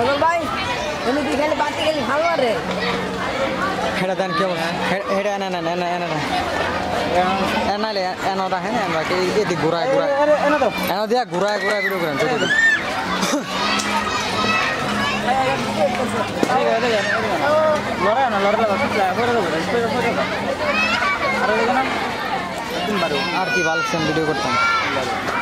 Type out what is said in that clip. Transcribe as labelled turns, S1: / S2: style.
S1: সজল ভাই তুমি কি খালি বাতি খালি ভালো রে
S2: হেডা দেন কেউ হেডা না না না না না এনালে এনটা হ্যাঁ আমরা কি এদি ঘুরায় ঘুরায় এনো দিয়া ঘুরায় ঘুরায় ভিডিও করেন চলে
S3: লড়া না লড়া
S2: আর কি ভালো ভিডিও করতাম